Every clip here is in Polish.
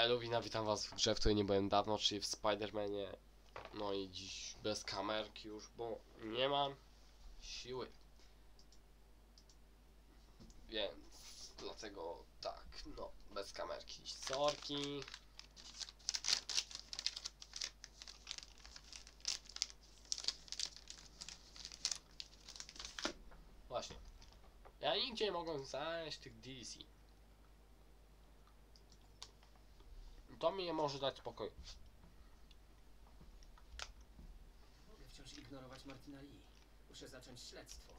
Elowina, witam was w grze, w której nie byłem dawno, czyli w Spider-Manie. No i dziś bez kamerki już, bo nie mam siły. Więc dlatego tak, no, bez kamerki. Sorki. Właśnie. Ja nigdzie nie mogłem znaleźć tych DLC. To mi nie może dać spokoju. Mogę wciąż ignorować Martina Lee. Muszę zacząć śledztwo.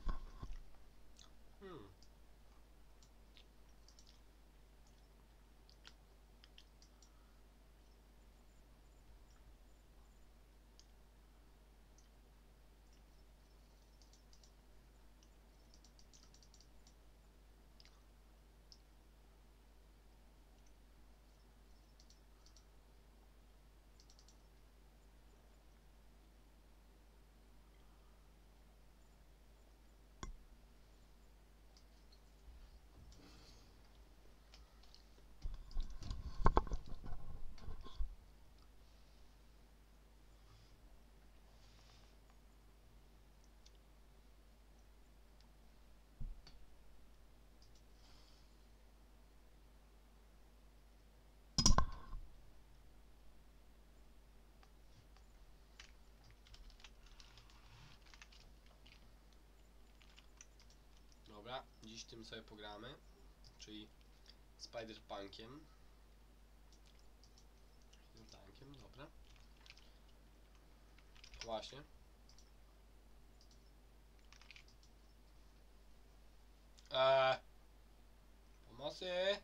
Dobra, dziś tym sobie pogramy, czyli Spider-Punkiem. Tankiem, dobra. Właśnie. Pomocy!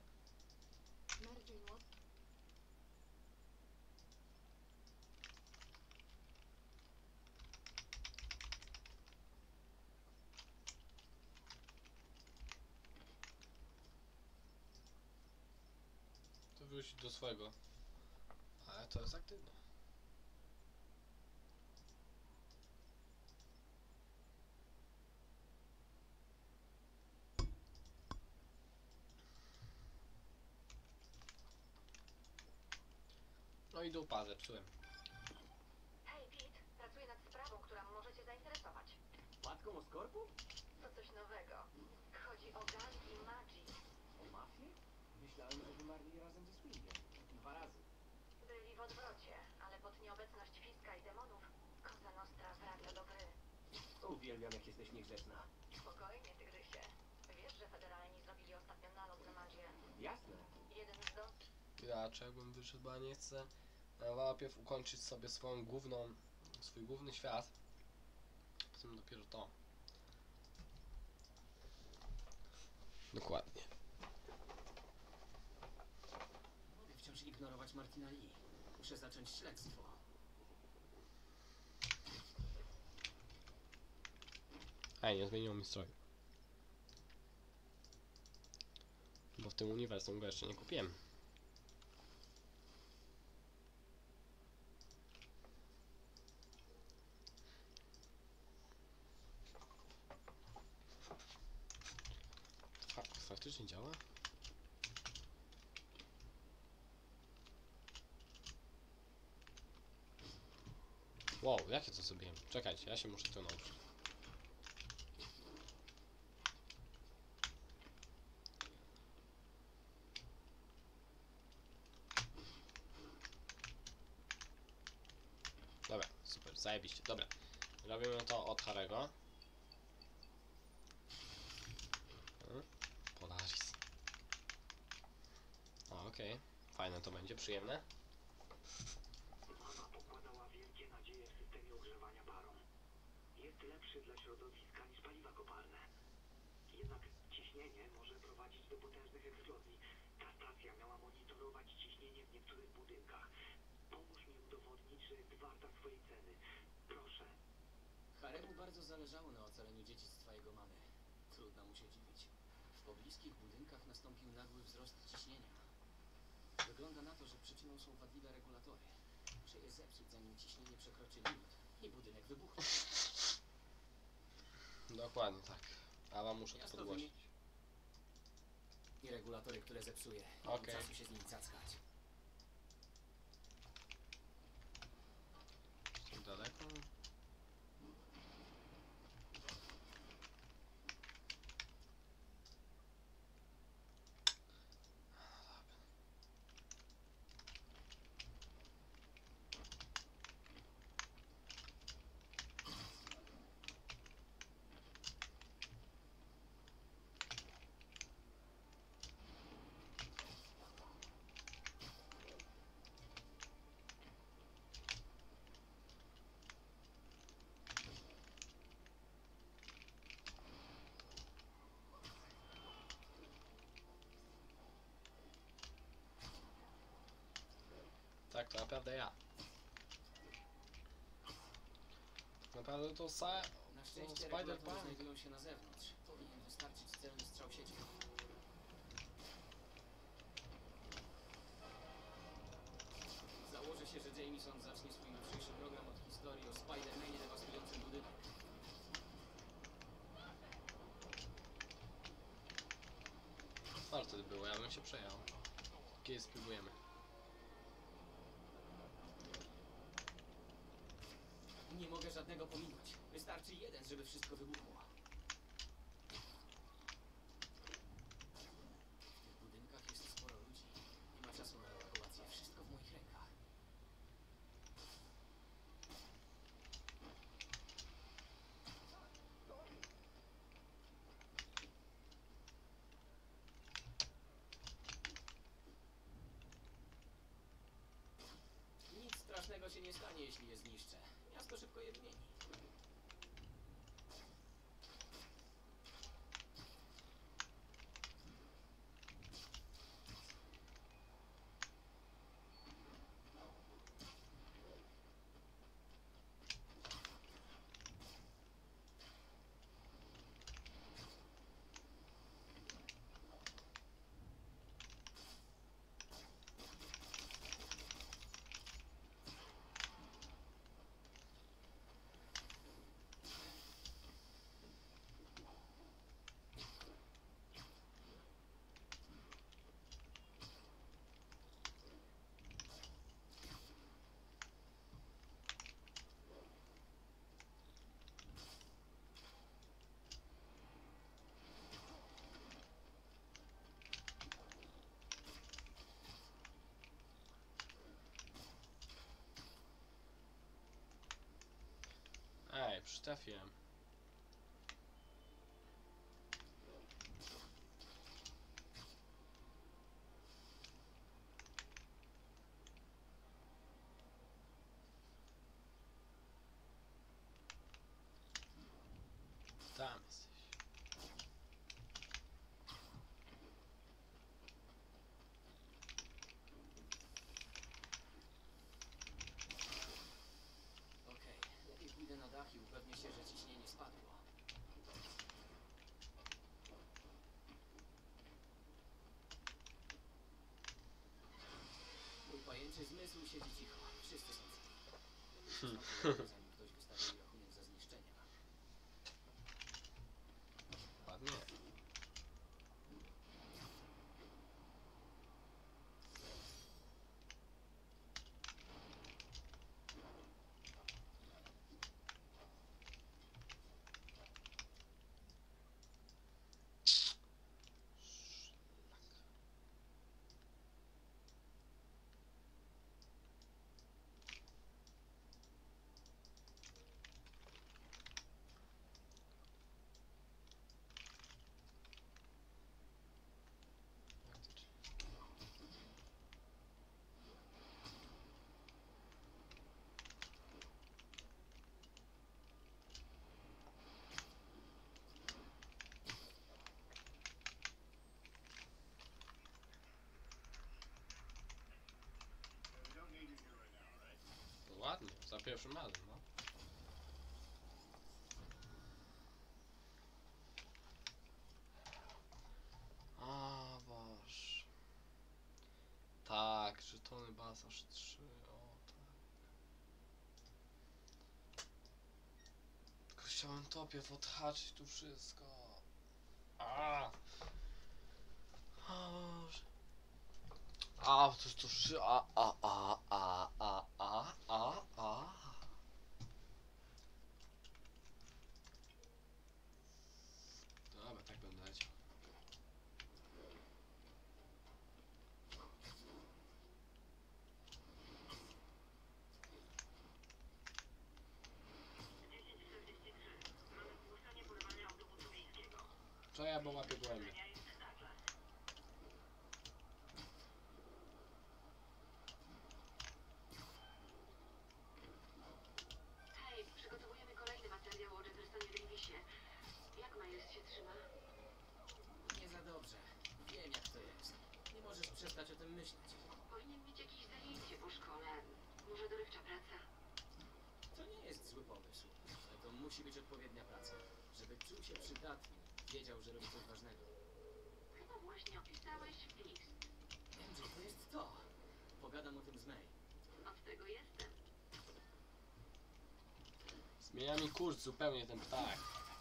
To wrócić do swojego. Ale to jest aktywne. No i dupa, zepsułem. Hej, Pete, pracuję nad sprawą, która może cię zainteresować. Matką Oskorpu? To coś nowego. Chodzi o gang i Magii. O mafię? Myślałem, że wymarli razem ze Swingiem. 2 razy. Byli w odwrocie, ale pod nieobecność Fiska i demonów Cosa Nostra wraca do gry. Uwielbiam, jak jesteś niegrzeczna. Spokojnie, tygrysie. Wiesz, że federalni zrobili ostatnio nalot na Magię. Jasne. Jeden z do... Dlaczego wyszedł, a nie chcę najpierw ukończyć sobie swój główny świat. Potem dopiero to. Dokładnie. Mogę wciąż ignorować Martina Lee. Muszę zacząć śledztwo. Ej, nie zmieniło mi stroju. Bo w tym uniwersum go jeszcze nie kupiłem. Faktycznie działa? Wow, jakie to zrobiłem? Czekajcie, ja się muszę to nauczyć. Dobra, super, zajebiście, dobra. Robimy to od Harego. Polaris. Okej. Fajne to będzie, przyjemne. Mama pokładała wielkie nadzieje w systemie ogrzewania parą. Jest lepszy dla środowiska niż paliwa kopalne. Jednak ciśnienie może prowadzić do potężnych eksplozji. Ta stacja miała monitorować ciśnienie w niektórych budynkach. Pomóż mi udowodnić, że jest warta swojej ceny. Proszę. Haremu bardzo zależało na ocaleniu dziedzictwa jego mamy. Trudno mu się dziwić. W pobliskich budynkach nastąpił nagły wzrost ciśnienia. Wygląda na to, że przyczyną są wadliwe regulatory. Muszę je zepsuć, zanim ciśnienie przekroczy limit i budynek wybuchnie. Dokładnie tak. A wam muszę to Miasto podgłosić. I regulatory, które zepsuje. Nie Okej. mam czasu się z nimi cackać. Tak, to naprawdę ja. Naprawdę to Na szczęście Spider-Punk. regulatory znajdują się na zewnątrz. Powinien wystarczyć celny strzał siecią. Założę się, że Jameson zacznie swój jutrzejszy program od historii o Spider-Manie dewastującym budynek. Warto by było, ja bym się przejął. Kiedy spróbujemy. Nie mogę żadnego pominąć. Wystarczy jeden, żeby wszystko wybuchło. W tych budynkach jest sporo ludzi. Nie ma czasu na ewakuację. Wszystko w moich rękach. Nic strasznego się nie stanie, jeśli je zniszczę. Miasto szybko je wymieni. Ej, przytrafiłem. Tam jesteś. Okej, lepiej pójdę na dach i upewnię się, że ciśnienie spadło. Mój pajęczy zmysł siedzi cicho. Wszyscy są cicho. Zanim ktoś wystawi rachunek za zniszczenia. Ładnie. Ładnie, za pierwszym razem, no. A Boże. Tak, żetony bas aż 3, o tak. Tylko chciałem tobie odhaczyć tu wszystko. A. O Boże. A, to jest to szy... a. Dobra, tak będę leciał. Co ja, bo łapię głębiej. Hej, przygotowujemy kolejny materiał o Jeffersonie Davisie. Jak Miles się trzyma? Nie za dobrze. Wiem, jak to jest. Nie możesz przestać o tym myśleć. Powinien mieć jakieś zajęcie po szkole. Może dorywcza praca. To nie jest zły pomysł, ale to musi być odpowiednia praca. Żeby czuł się przydatny, wiedział, że robi coś ważnego. Chyba właśnie opisałeś list. Wiem, że to jest to. Pogadam o tym z May. Od tego jestem. Zmienia mi kurs zupełnie ten ptak.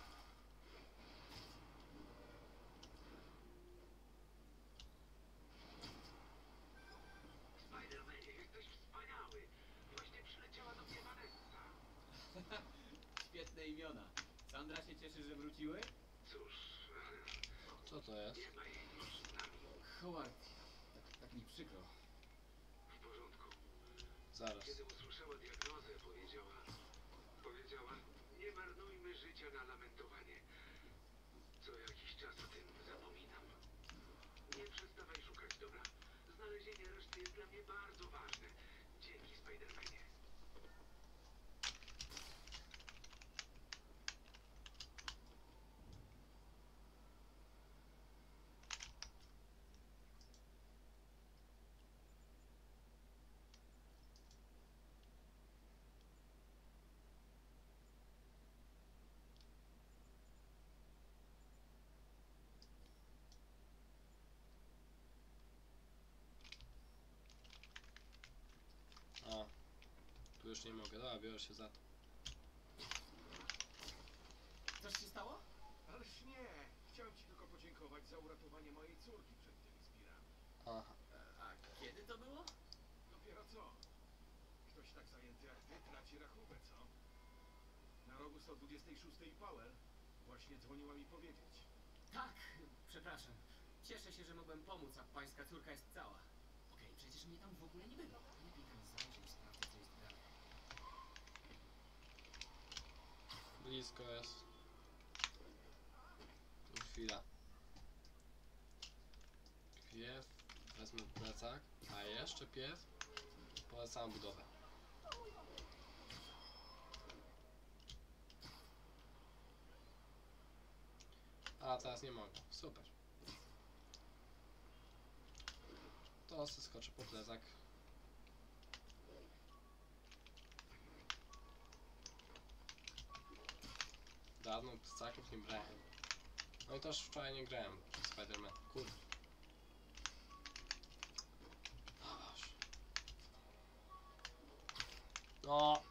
Spider-Manie, jesteś wspaniały. Właśnie przyleciała do mnie Vanessa. Świetne imiona. Sandra się cieszy, że wróciły? Cóż, Co to jest? nie ma jej już z nami. Howard, tak mi przykro. W porządku. Zaraz. Kiedy usłyszała diagnozę, powiedziała, nie marnujmy życia na lamentowanie. Co jakiś czas o tym zapominam. Nie przestawaj szukać, dobra? Znalezienie reszty jest dla mnie bardzo ważne. Dzięki, Spider-Manie. A. Tu już nie mogę. Dobra, biorę się za to. Coś się stało? Ależ nie, chciałem ci tylko podziękować za uratowanie mojej córki przed tymi zbirami. Aha. A kiedy to było? Dopiero co? Ktoś tak zajęty jak ty traci rachubę, co? Na rogu 126 i Powell właśnie dzwoniła mi powiedzieć. Tak, przepraszam. Cieszę się, że mogłem pomóc, a pańska córka jest cała. Okej, przecież mnie tam w ogóle nie było. Lepiej tam zajrzeć i sprawdzić, co jest grane. Blisko jest. Tu chwila. Pierw wezmę plecak, a jeszcze pierw polecam budowę. A teraz nie mogę. Super. To skoczę po plecak. Dawno plecaków nie brałem. No i też wczoraj nie grałem w Spider-Man. Kurde. O Boże. No.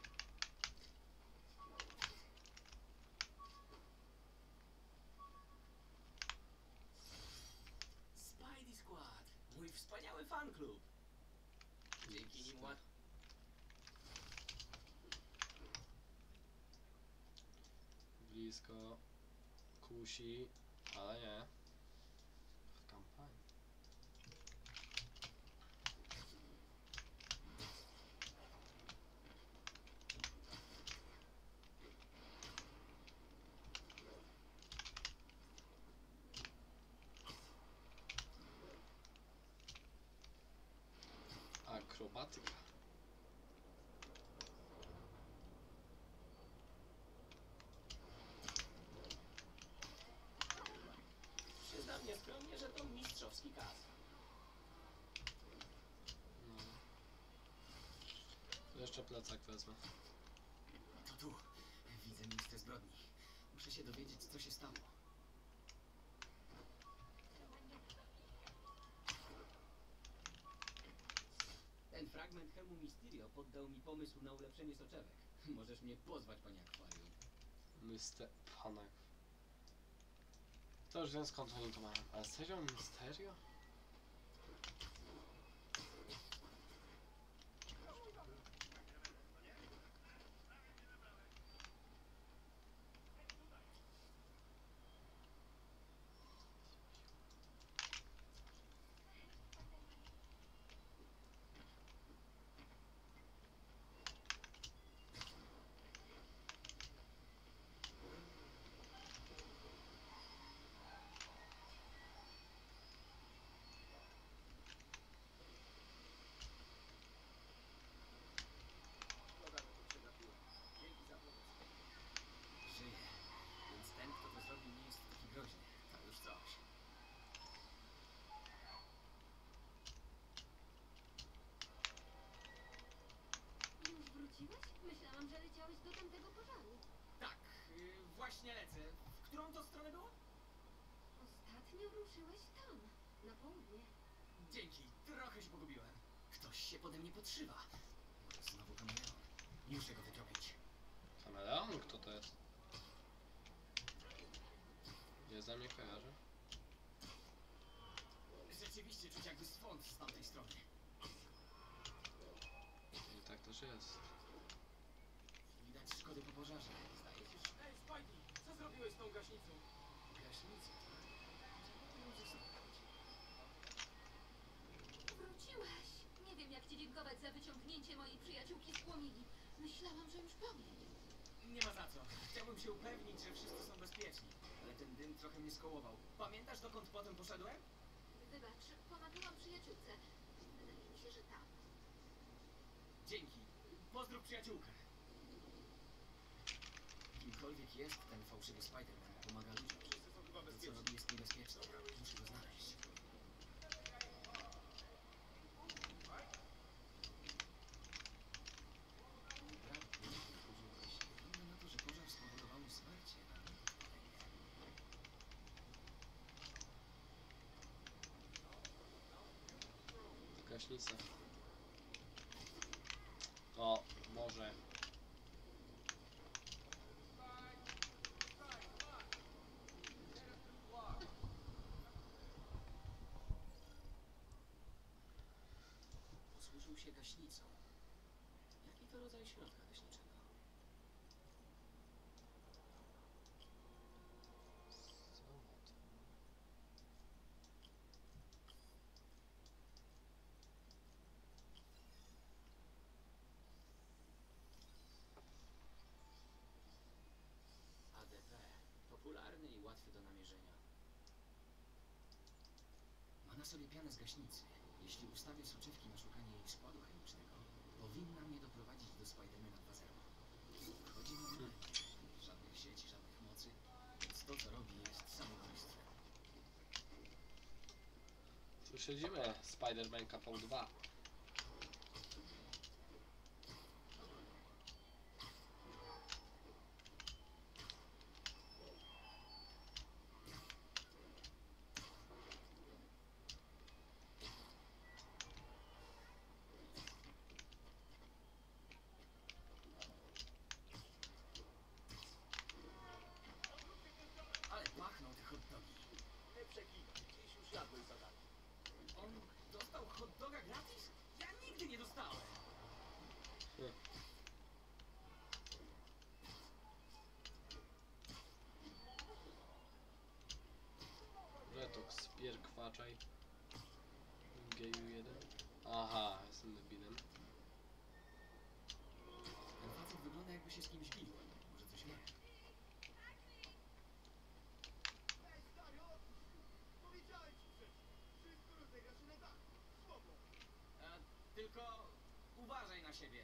Spidey Squad! Mój wspaniały fanklub! Dzięki nim łat... Blisko. Kusi. Ale nie. W kampanii. Akrobatyka. Przyznam nieskromnie, że to mistrzowski kas. No. Jeszcze plecak wezmę. To tu. Widzę miejsce zbrodni. Muszę się dowiedzieć, co się stało. Ten fragment hełmu Mysterio poddał mi pomysł na ulepszenie soczewek. Możesz mnie pozwać, panie akwarium. Panak. To już wiem, skąd oni to mają. Ale serio? Mysterio? Myślałam, że leciałeś do tamtego pożaru. Tak, właśnie lecę. W którą to stronę było? Ostatnio ruszyłeś tam, na południe. Dzięki, trochę się pogubiłem. Ktoś się pode mnie podszywa. Może znowu kameleon. Muszę go wytropić. Kameleon? Kto to jest? Nie znam, nie kojarzę. Rzeczywiście czuć jakby swąd z tamtej strony. I tak też jest. Widać szkody po pożarze. Zdaje się, że... Ej, Spidey! Co zrobiłeś z tą gaśnicą? Gaśnicą? Czemu ją ze sobą chodzi? Wróciłeś! Nie wiem, jak ci dziękować za wyciągnięcie mojej przyjaciółki z płomieni. Myślałam, że już po mnie. Nie ma za co. Chciałbym się upewnić, że wszyscy są bezpieczni. Ale ten dym trochę mnie skołował. Pamiętasz, dokąd potem poszedłem? Wybacz, pomagałam przyjaciółce. Wydaje mi się, że tam. Dzięki. Pozdrów przyjaciółkę. Kimkolwiek jest ten fałszywy Spider-Man, pomaga ludziom. Wszyscy są chyba To, co bezpieczni. robi, jest niebezpieczne. Muszę go znaleźć. Wygląda na to, że pożar spowodował zwarcie na Gaśnica. O, może. Posłużył się gaśnicą. Jaki to rodzaj środka gaśniczego? ADP. Popularny i łatwy do namierzenia. Ma na sobie pianę z gaśnicy. Jeśli ustawię soczewki na szukanie jej składu chemicznego, powinna mnie doprowadzić do Spidermana 2.0. Chodzi mi o żadnych sieci, żadnych mocy, więc to, co robi, jest samobójstwem. Tu siedzimy, Spider-Man Kapał 2. Ale pachną te hot dogi. Nie przeginaj, dziś już jadłeś zadanie. On dostał hot doga gratis? Ja nigdy nie dostałem. Retox, pierkwaczaj. Geju 1. Aha, jestem debilem. Ten facet wygląda, jakby się z kimś bił. Może coś wie. Ej, stary, odpuść! Powiedziałem ci przecież! Wszystko rozegra się na dachu! Słowo! Tylko uważaj na siebie.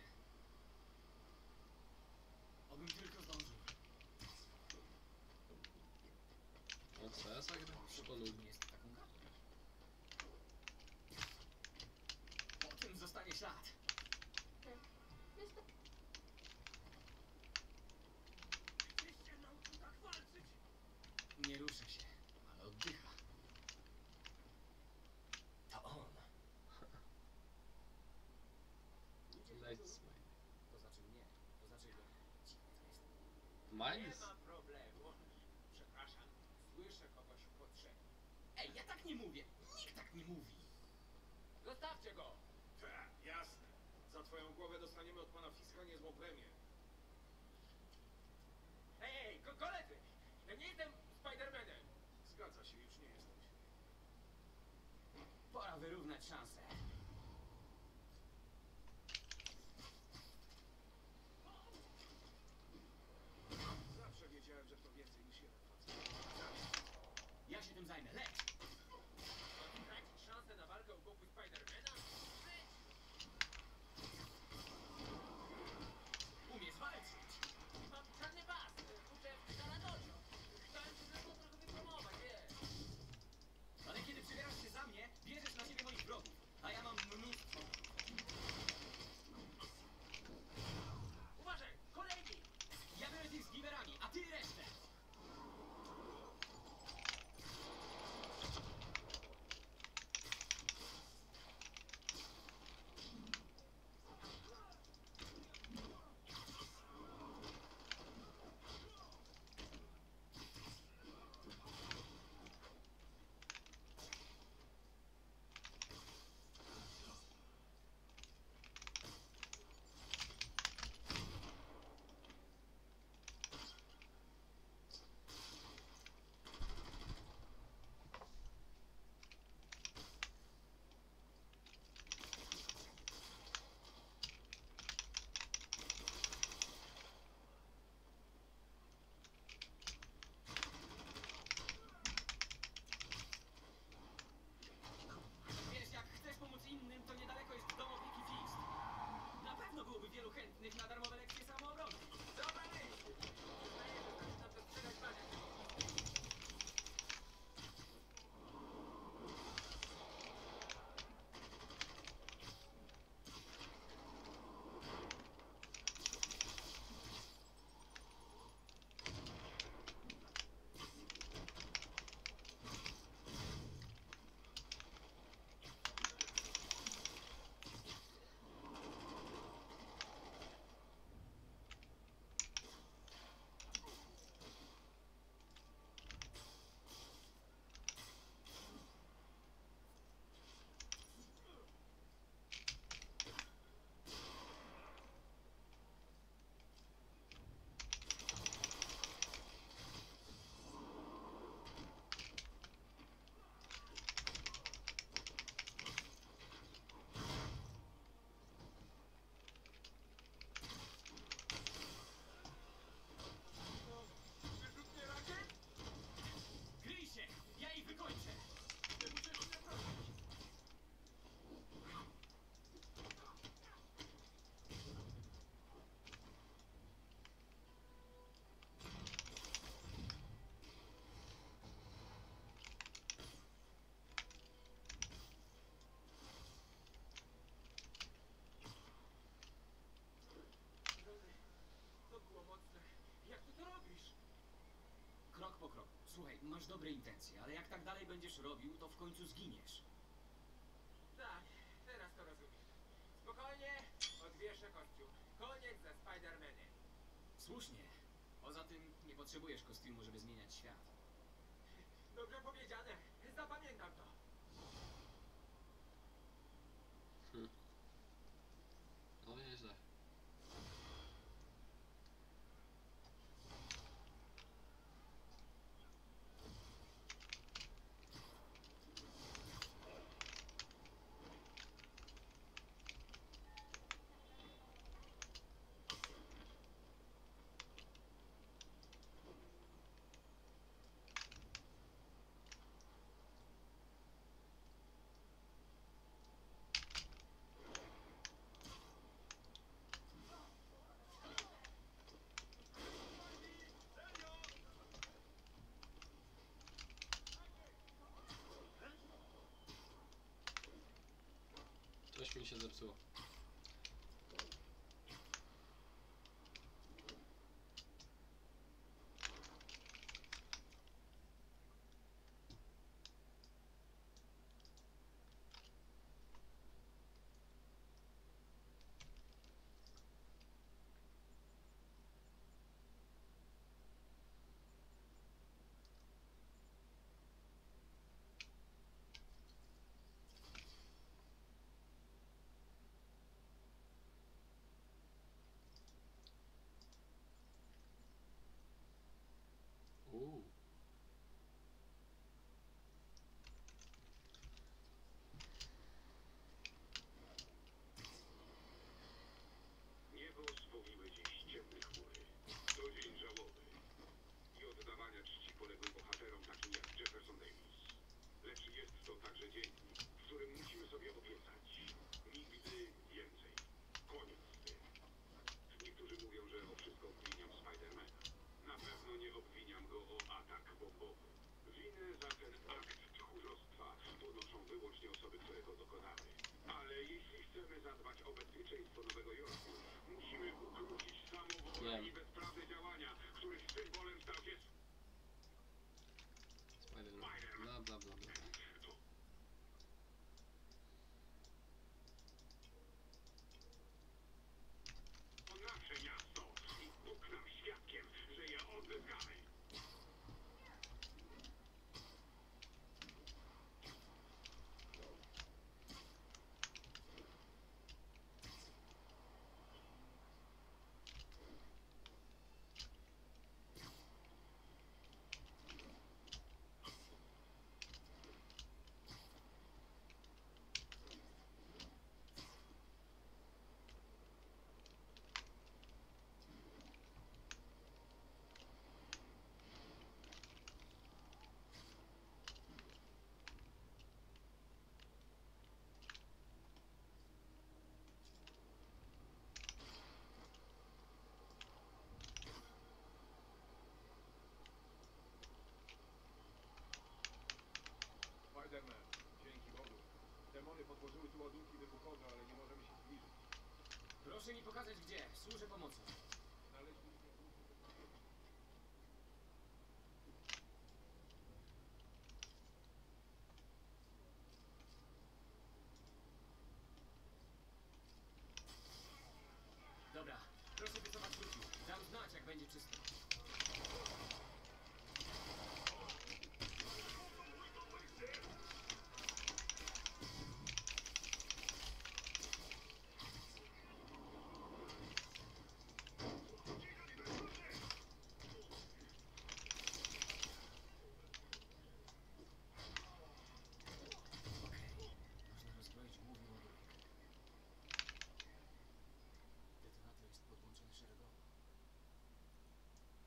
Obym tylko zdążył. O co ja zagrę? Szkoda. Nie jest taką gapą. Po tym zostanie ślad. Gdzieś się nauczył tak walczyć! Nie rusza się, ale oddycha. To on. Light Smile. To znaczy mnie. To znaczy, że dziwne to jest. Miles? Nie ma problemu. Przepraszam, słyszę kogoś w potrzebie. Ej, ja tak nie mówię. Nikt tak nie mówi. Zostawcie go! Tak, jasne. Za twoją głowę dostaniemy od pana Fiska niezłą premię. Hej, koledzy! Ja nie jestem Spidermanem! Zgadza się, już nie jesteś. Pora wyrównać szanse. Zawsze wiedziałem, że to więcej niż jeden facet. Ja się tym zajmę. Leć! Tracić szansę na walkę u boku Spidermana? Umiesz walczyć. Mam czarny pas! Uczę w Kanadocio! Chciałem się zresztą trochę wypromować, wiesz? Ale kiedy przybierasz się za mnie, bierzesz na siebie moich wrogów. A ja po kroku. Słuchaj, masz dobre intencje, ale jak tak dalej będziesz robił, to w końcu zginiesz. Tak, teraz to rozumiem. Spokojnie, odwieszę kościół. Koniec ze Spider-Manem. Słusznie. Poza tym nie potrzebujesz kostiumu, żeby zmieniać świat. Dobrze powiedziane, zapamiętam to. No nieźle. Coś mi się zepsuło. Niebo spowiły dziś ciemne chmury. To dzień żałoby i oddawania czci poległym bohaterom takim jak Jefferson Davis. Lecz jest to także dzień, w którym musimy sobie obiecać. Nigdy więcej. Koniec z tym. Niektórzy mówią, że o wszystko obwiniam Spidermana. Na pewno nie obwiniam go o atak bombowy. Winę za ten akt tchórzostwa ponoszą wyłącznie osoby, które go dokonały. Ale jeśli chcemy zadbać o bezpieczeństwo Nowego Jorku, musimy ukrócić samowolę i bezprawne działania, których symbolem stał się Spider-Man. Bla bla bla bla. to nasze miasto i Bóg nam świadkiem, że je odzyskamy. Spider-Man, dzięki Bogu. Demony podłożyły tu ładunki wybuchowe, ale nie możemy się zbliżyć. Proszę mi pokazać gdzie. Służę pomocą. Znaleźliśmy... Dobra, proszę wycofać wrócił. Dam znać, jak będzie czysto. Okej, można rozbroić główny ładunek. Detonator jest podłączony szeregowo.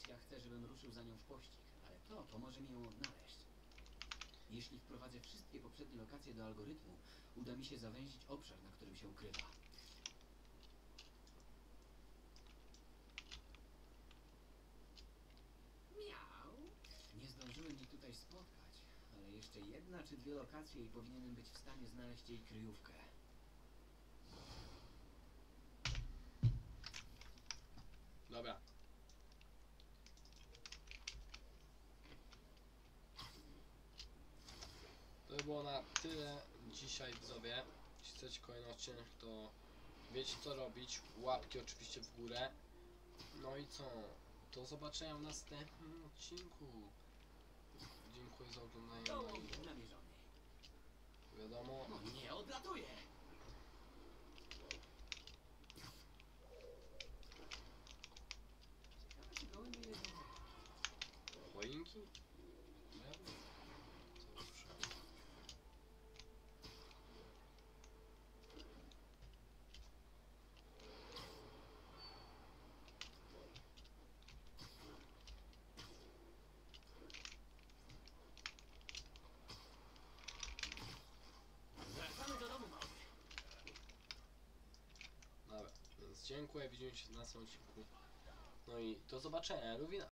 Misja chce, żebym ruszył za nią w pościg, ale to pomoże mi ją odnaleźć. Jeśli wprowadzę wszystkie poprzednie lokacje do algorytmu, uda mi się zawęzić obszar, na którym się ukrywa. Miau! Nie zdążyłem jej tutaj spotkać, ale jeszcze jedna czy dwie lokacje i powinienem być w stanie znaleźć jej kryjówkę. Dobra. To by było na tyle dzisiaj, widzowie. Jeśli chcecie kolejny odcinek, to wiecie co robić. Łapki oczywiście w górę. No i co? Do zobaczenia w następnym odcinku. Dziękuję za oglądanie. No Dołącz i namierzony. wiadomo. No nie, odlatuję! Ciekawe, czy gołębie jedzą. Choinki? Drewno? Co usłyszałem? Wracamy do domu, mały. Dobra, więc dziękuję, widzimy się w następnym odcinku. No i do zobaczenia, Luwina.